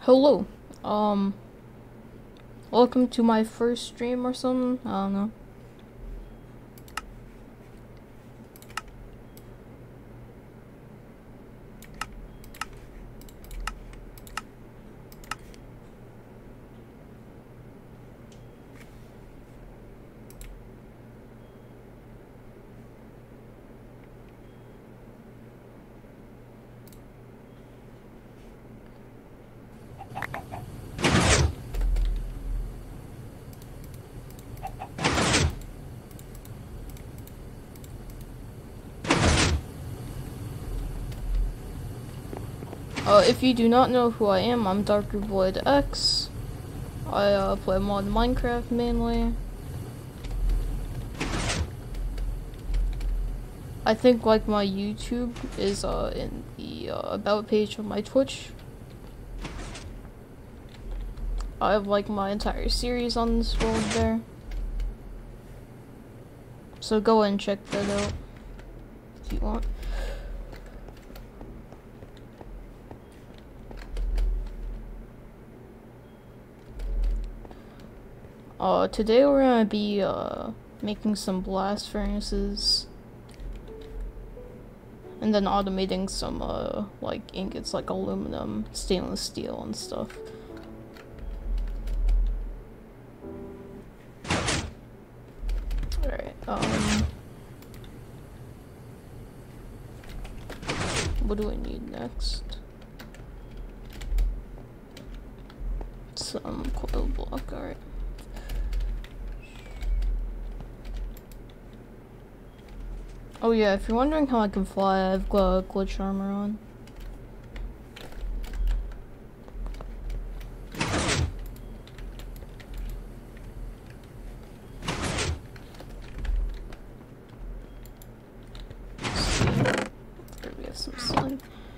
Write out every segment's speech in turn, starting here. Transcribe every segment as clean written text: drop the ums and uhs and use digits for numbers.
Hello. Um, Welcome to my first stream or something. I don't know. If you do not know who I am, I'm DarkerBladeX. I play mod Minecraft mainly. I think like my YouTube is in the about page of my Twitch. I have like my entire series on this world there. So go and check that out if you want. Today we're gonna be making some blast furnaces. And then automating some like ingots like aluminum, stainless steel and stuff. Alright, what do I need next? Some coil block, alright. Oh yeah, if you're wondering how I can fly, I've got glitch armor on. There we have some slime.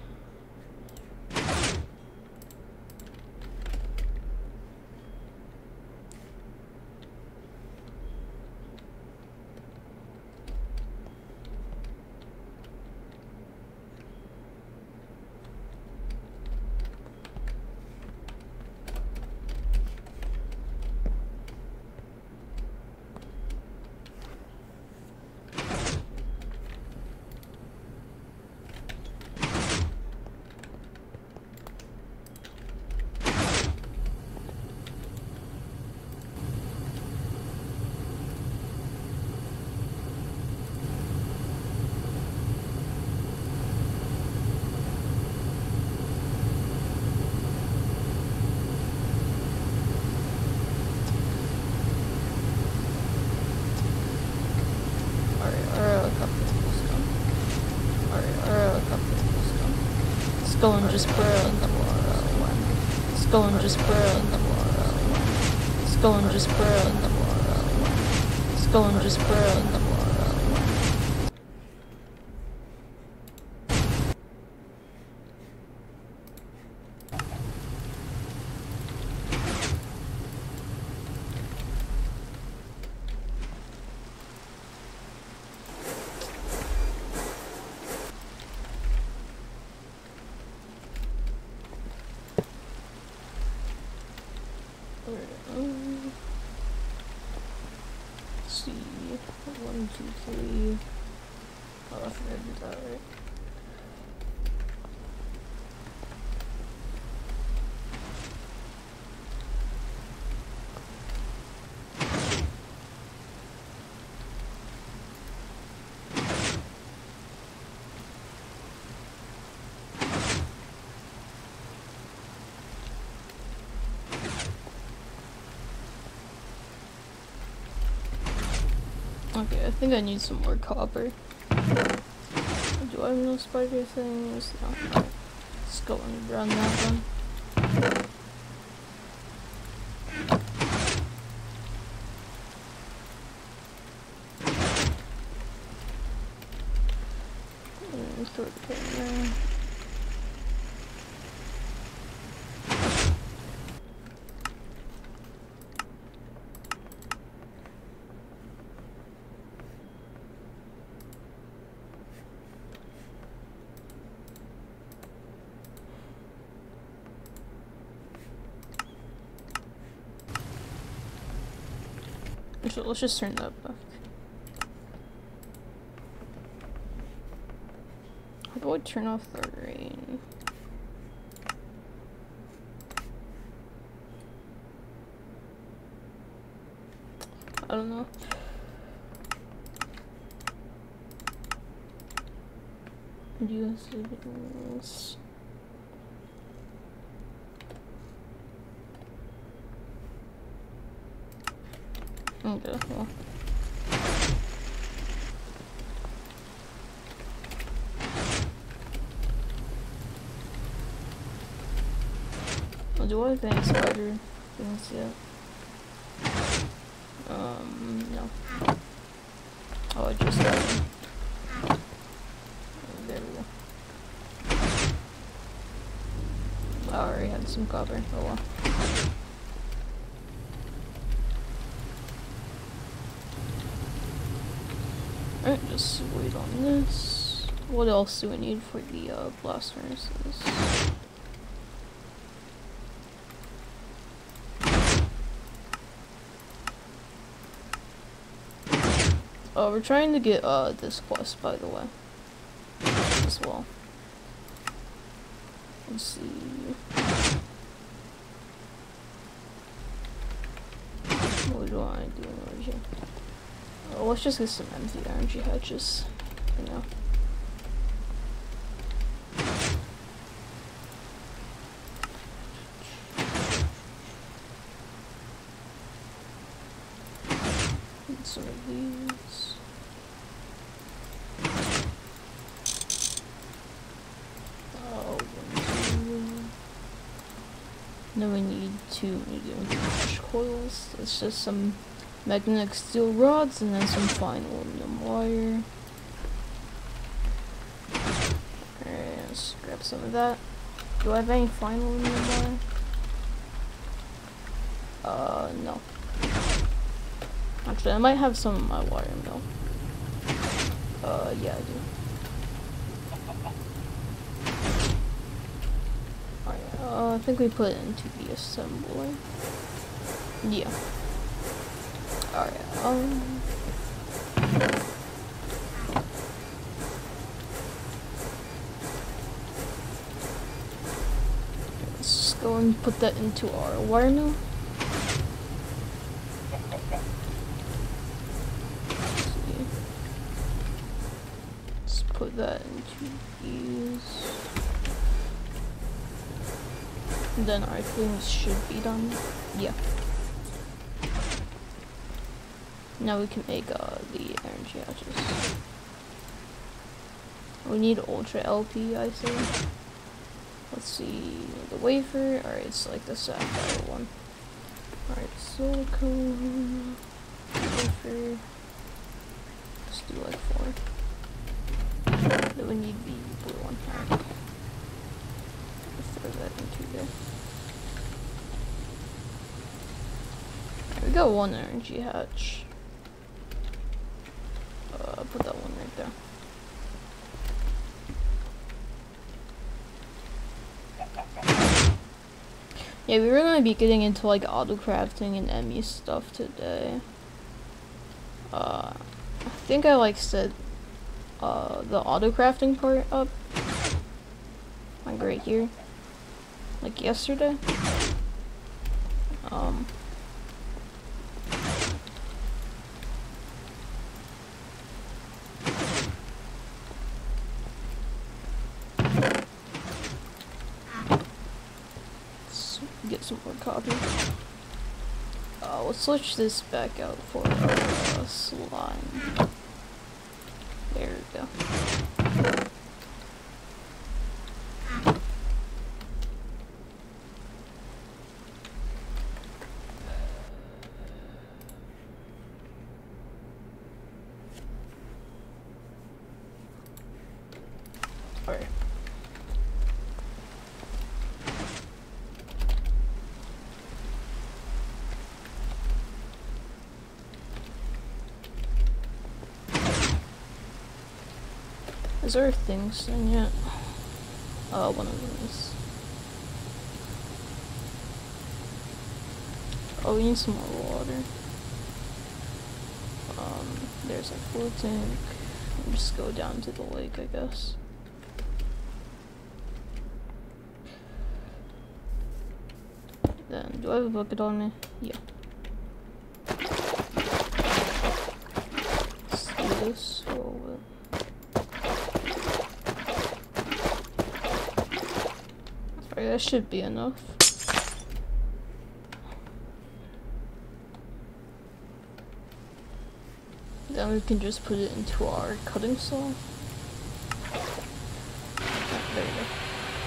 Let's go and just burn the water. Let's go and just burn the water. Let's go and just burn the water. Let's go and just burn the water. Let's see. 1, 2, 3. Oh, I think I did that right. Okay, I think I need some more copper. Do I have no spider things? No. Alright. Let's go and run that one. And throw it in there. Actually, let's just turn that back. How do I turn off the rain? I don't know. US. Okay, well. Do I have any spider things yet? No. Oh, I just got them. There we go. I already had some copper. Oh well. Alright, just wait on this. What else do we need for the blast furnaces? We're trying to get this quest, by the way, as well. Let's see. What do I do over here? Oh, let's just get some empty energy hatches, you know. Get some of these. Then we need two medium mesh coils. It's just some magnetic steel rods and then some fine aluminum wire. Alright, let's grab some of that. Do I have any fine aluminum wire? No. Actually, I might have some of my wire mill. Yeah, I do. I think we put it into the assembler. Yeah. Alright, let's go and put that into our wire mill. Let's put that into these. Then our things should be done. Yeah. Now we can make the energy hatches. We need Ultra LP, I think. Let's see, the wafer. Alright, it's like the sapphire one. Alright, silicone, wafer. Let's do like 4. Then we need the blue one. Alright. Throw that into there. We got one energy hatch. Put that one right there. Yeah, we were gonna be getting into like auto crafting and ME stuff today. I think I like set the auto crafting part up. Like right here. Like yesterday. Let's get some more copy. Let's switch this back out for our slime. There we go. Alright. Is there things in yet? One of them is. Oh, we need some more water. there's a full tank. I'll just go down to the lake, I guess. Then, do I have a bucket on me? Yeah. Let's do this. Alright, that should be enough. Then we can just put it into our cutting saw. There we go.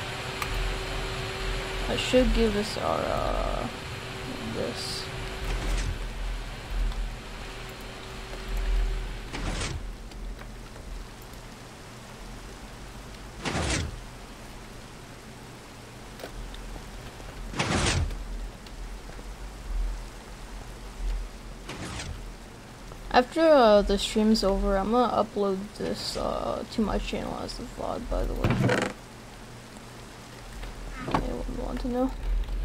That should give us our, this. After the stream's over, I'm gonna upload this to my channel as a vlog, by the way. Anyone want to know?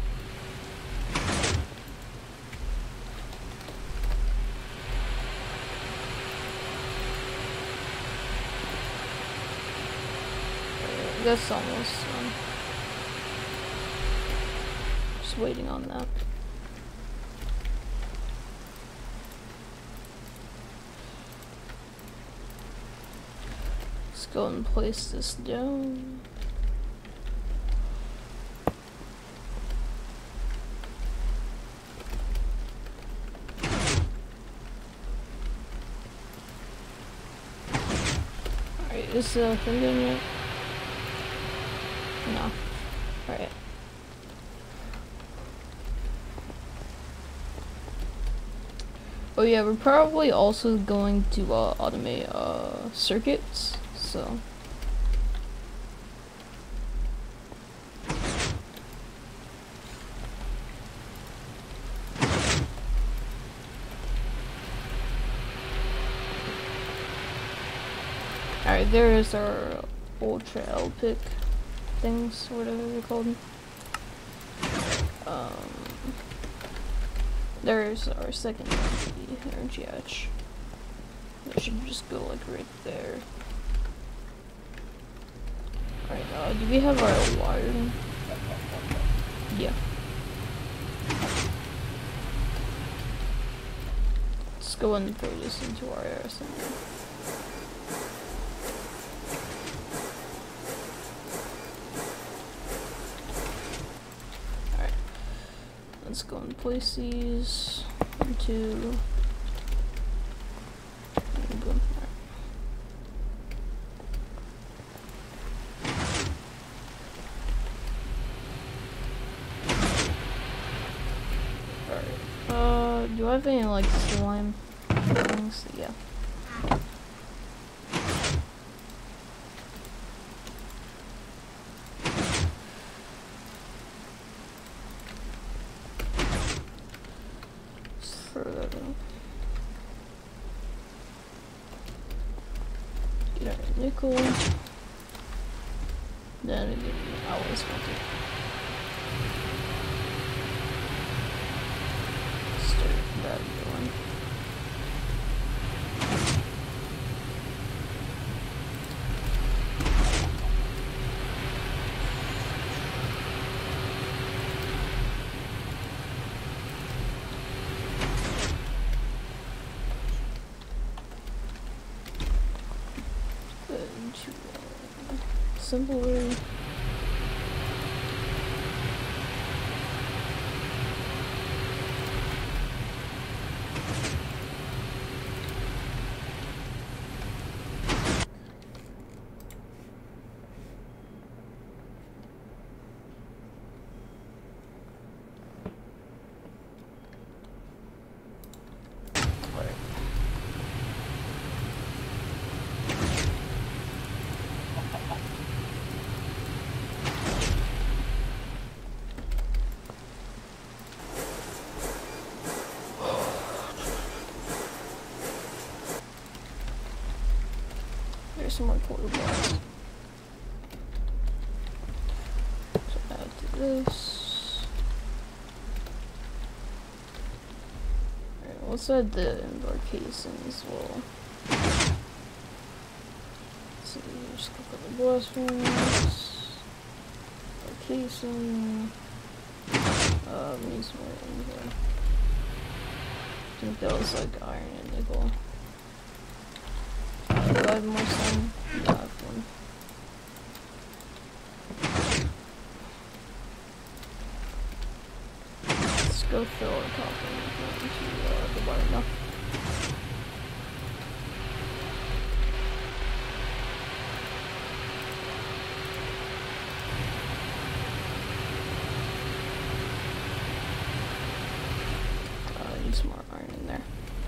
That's almost done. Just waiting on that. Go and place this down. Alright, is the thing done yet? No. Alright. Oh yeah, we're probably also going to automate circuits. So alright, there is our ultra LPIC things, whatever they're called. There's our second energy hatch. That should just go like right there. Alright, do we have our wiring? Yeah. Let's go and throw this into our air center. Alright. Let's go and place these into... do I have any like slime things? Yeah. Just throw that in. Get our nickel. Then we get I always want it. That going. Good to simpler. There's some more quarter blocks. So add to this. Alright, let's add the indoor casing as well. see, just click on the blast furnace. Casing. Needs more inventory. I think that was like iron and nickel. Do I have more stone? Yeah, I have one. Let's go fill our copper into the water now. Some more iron in there.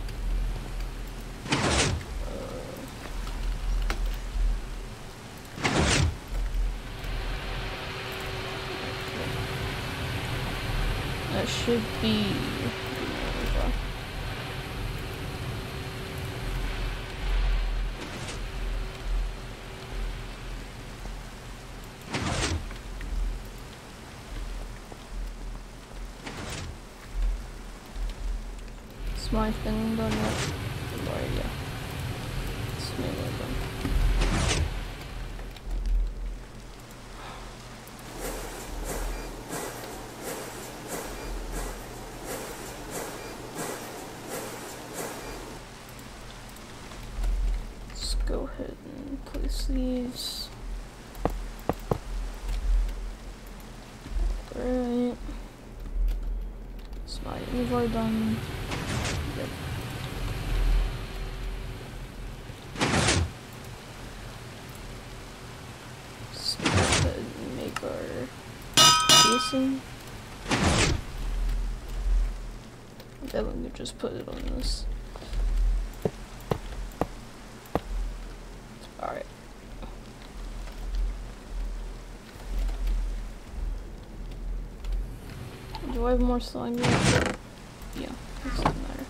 That should be. Is my thing done yet? Right, yeah. It's mainly done. Let's go ahead and place these. Alright. Is my inventory done? Yep. Let's go ahead and make our casing. Then we can just put it on this. Alright. Do I have more slime yet? Yeah, it doesn't matter.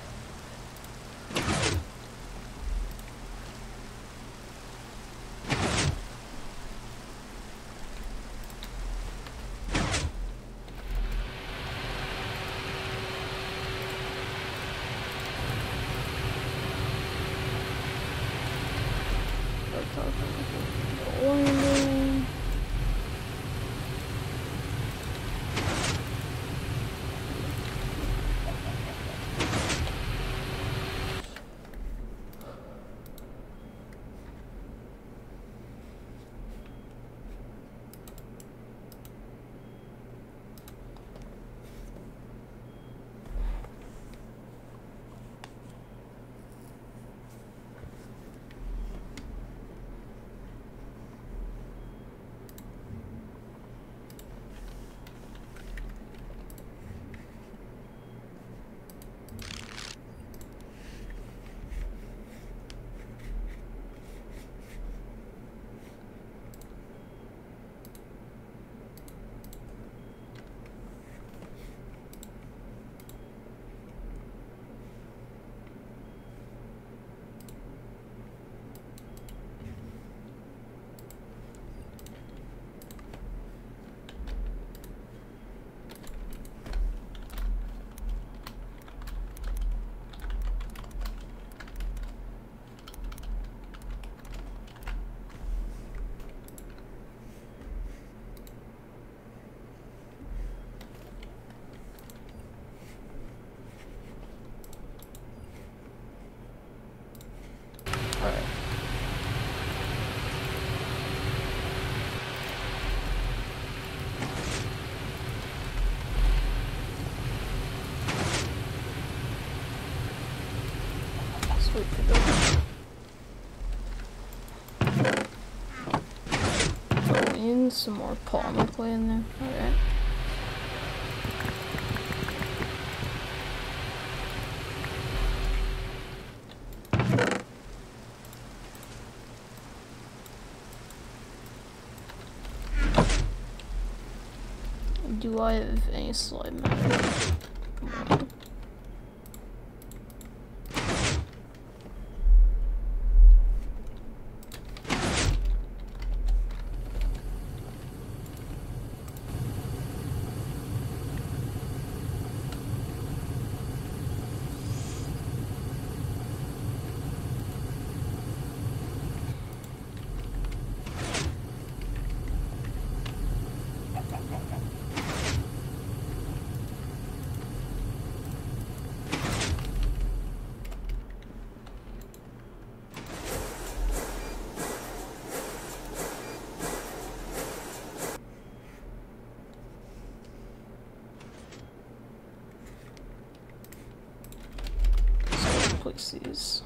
Wait for those. Throw in some more polymer clay in there. Alright. Do I have any slime matter? place these.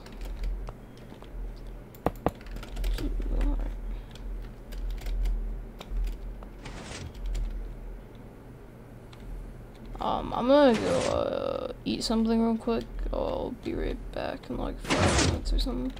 I'm gonna go eat something real quick. I'll be right back in like 5 minutes or something.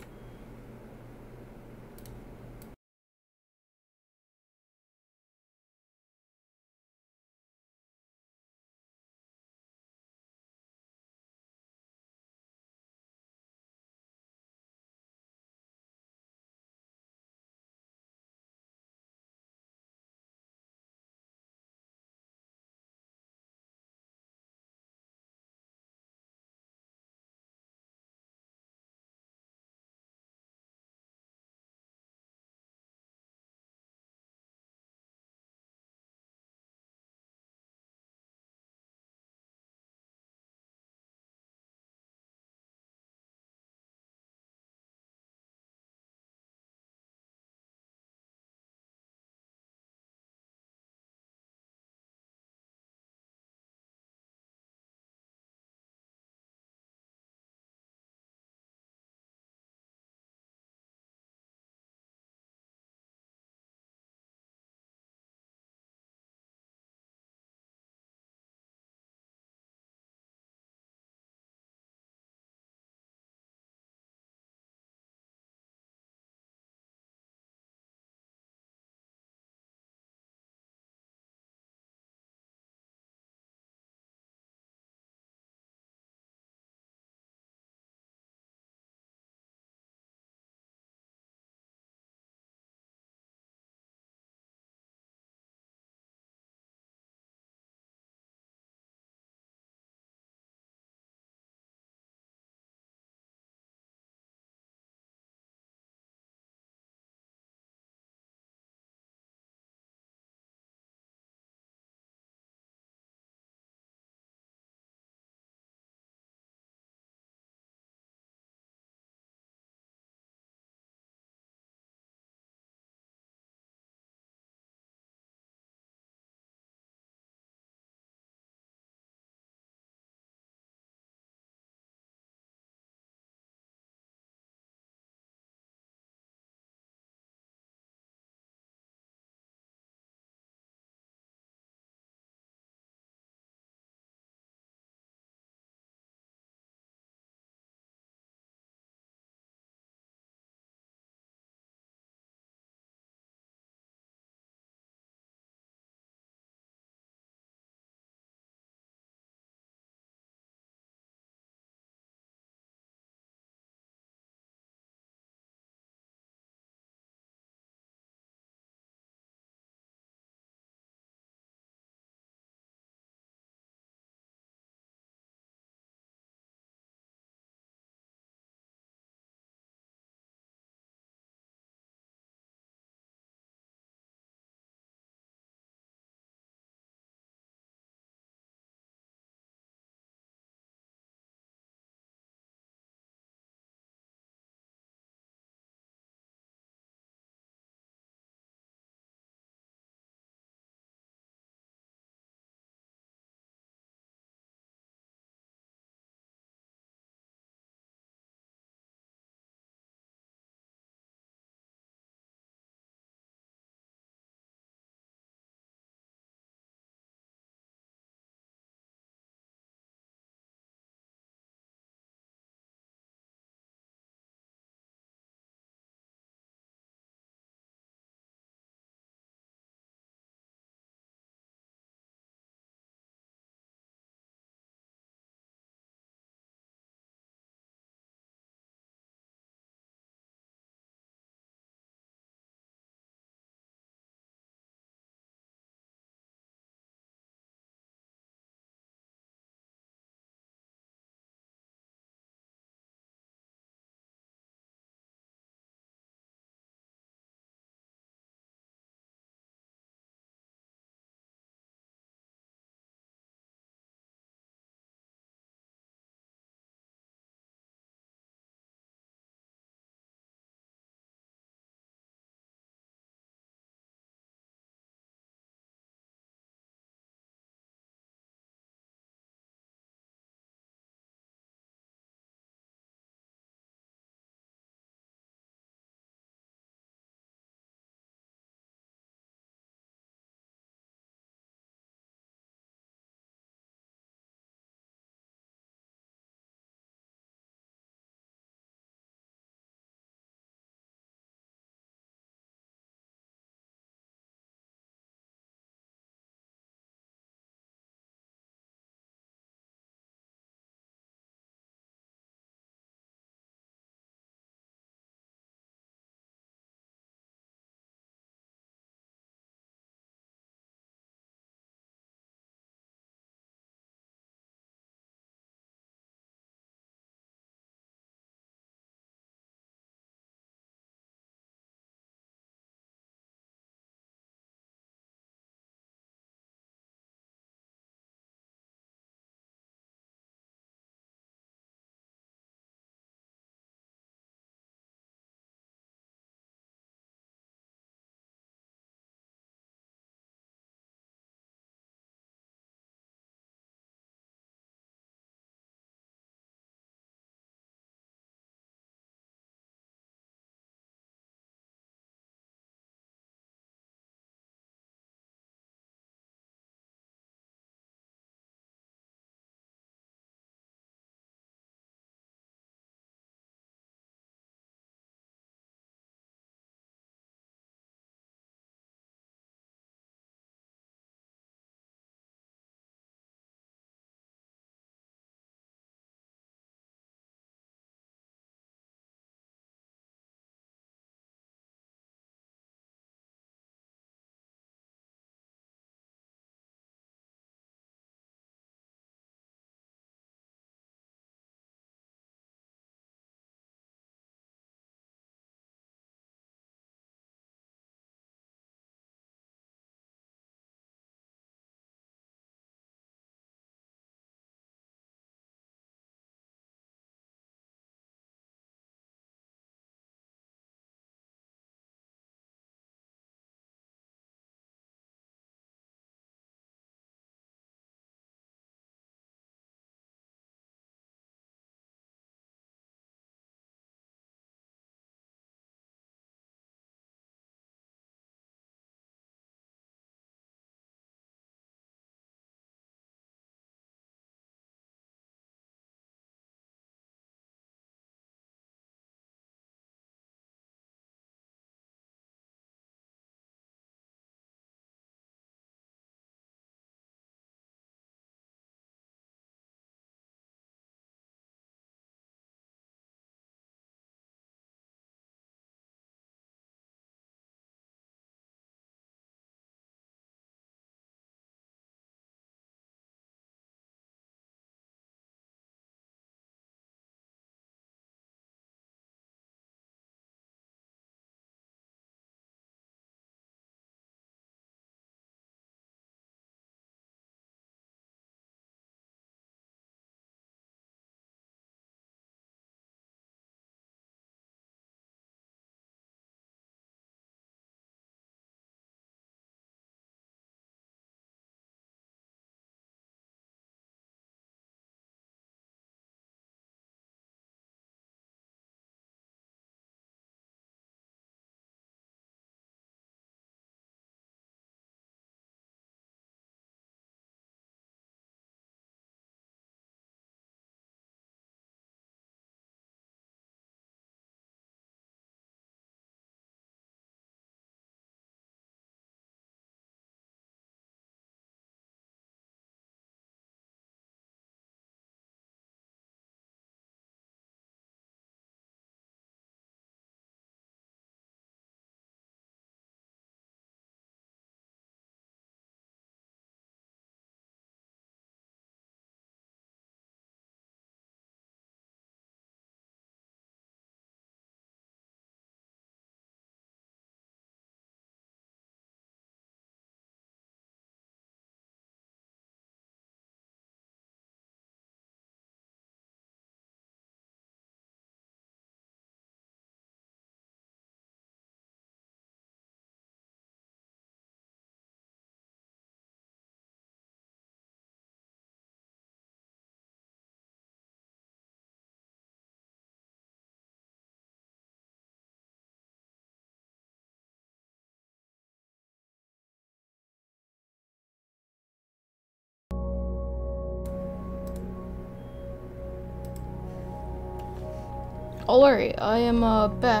Alright, I am back.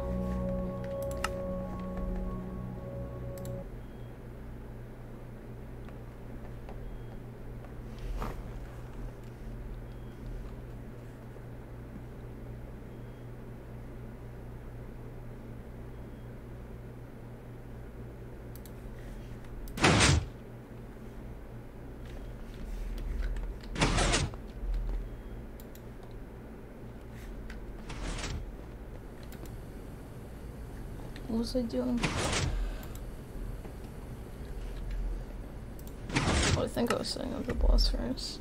What was I doing? Oh, I think I was setting up the boss furnace.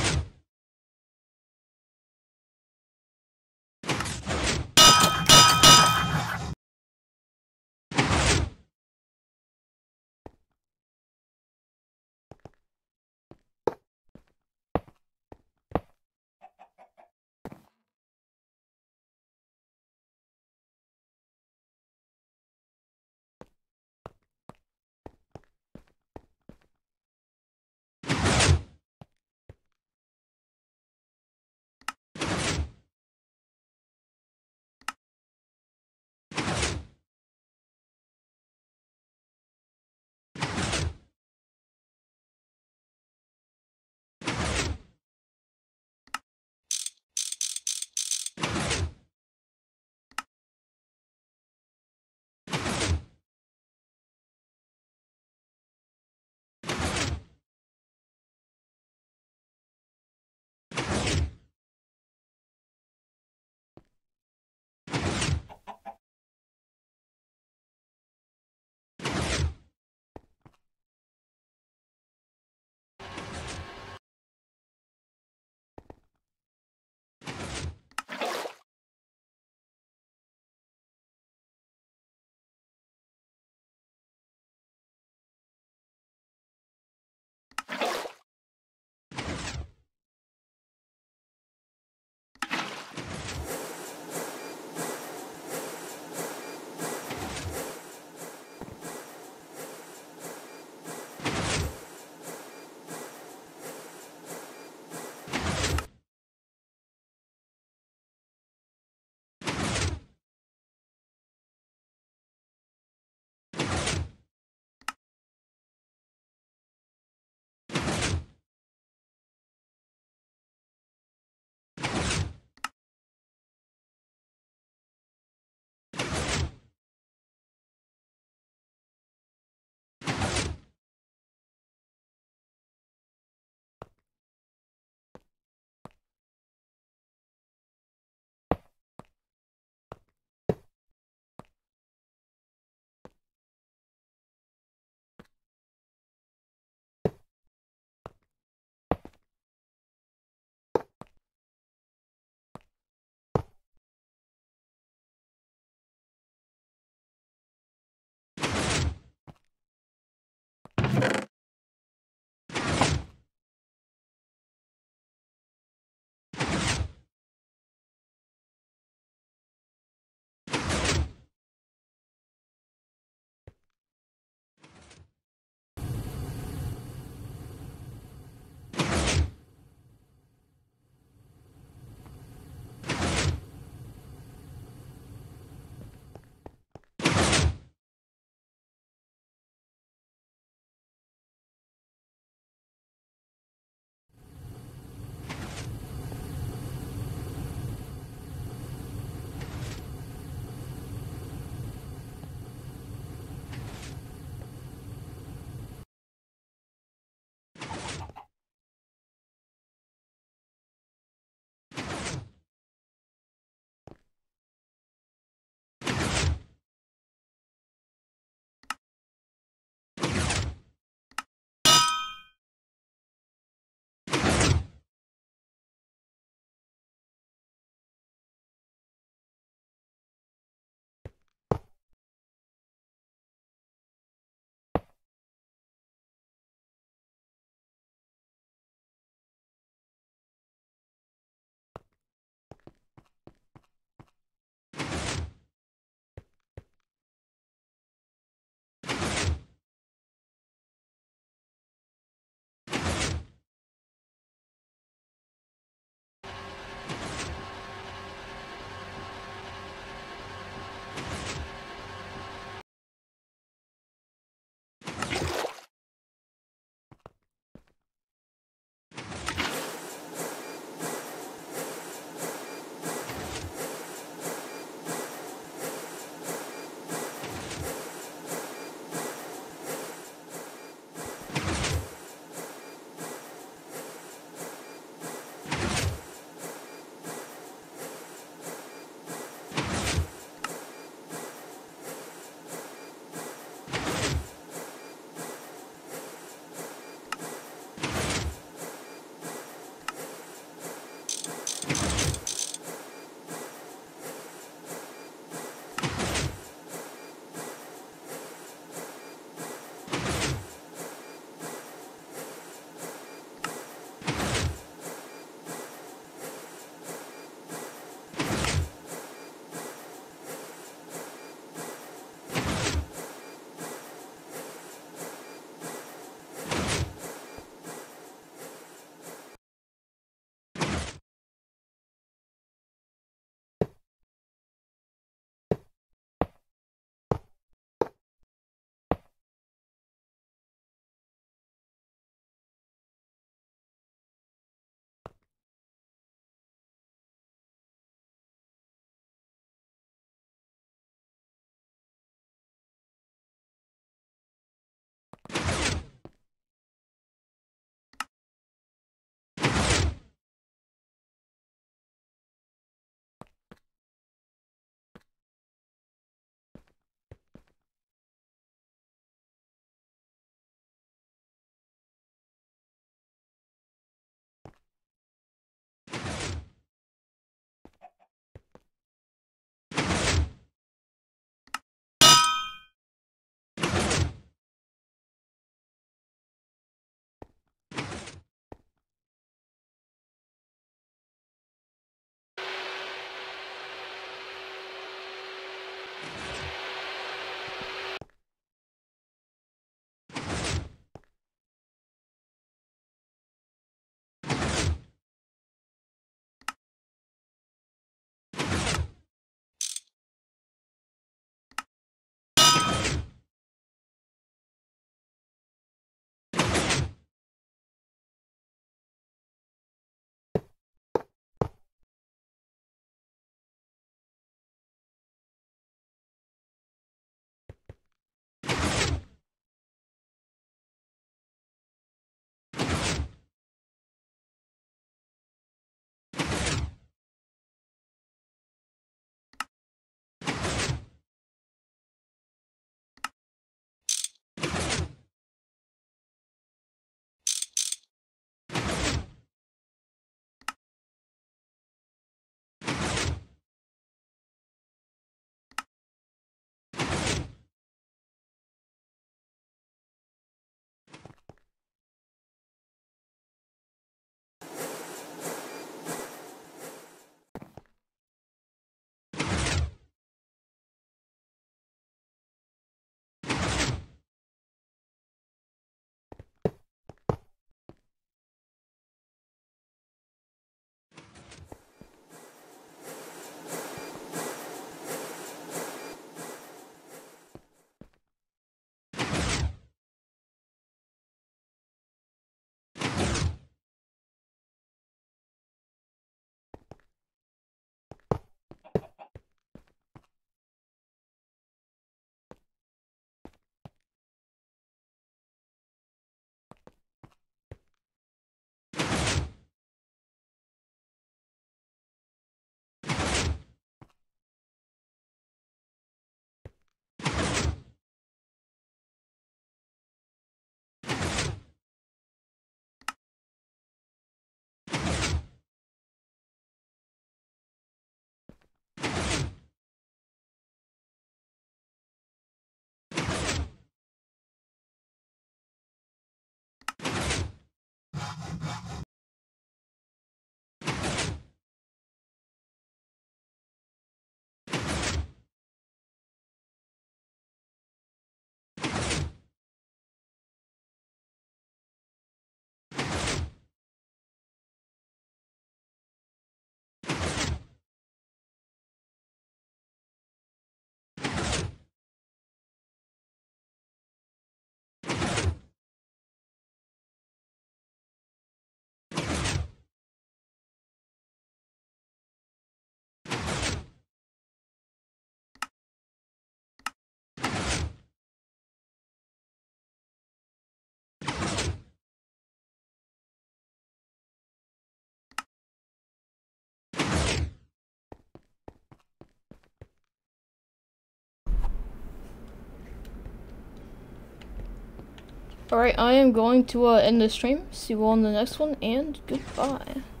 Alright, I am going to end the stream. See you all in the next one, and goodbye.